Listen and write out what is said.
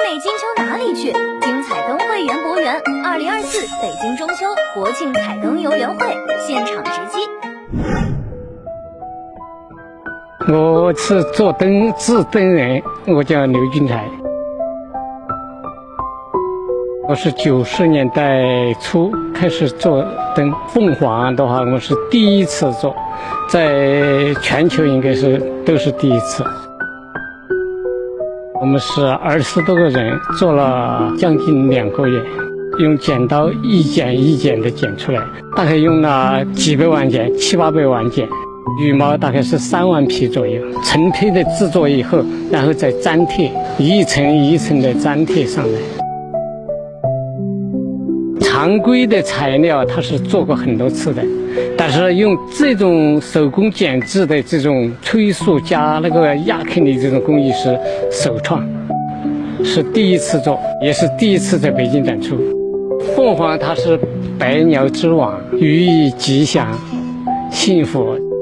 美金秋哪里去？精彩灯会园博园2024北京中秋国庆彩灯游园会现场直击。 我是做制灯人，我叫刘俊才。我是90年代初开始做灯，凤凰的话我是第一次做，在全球应该都是第一次。我们是20多个人，做了将近2个月，用剪刀一剪一剪的剪出来，大概用了几百万件，7、800万件。羽毛大概是3万匹左右，成坯的制作以后，然后再粘贴，一层一层的粘贴上来。常规的材料它是做过很多次的，但是用这种手工剪制的这种催塑加那个压刻的这种工艺是首创，是第一次做，也是第一次在北京展出。凤凰它是百鸟之王，寓意吉祥、幸福。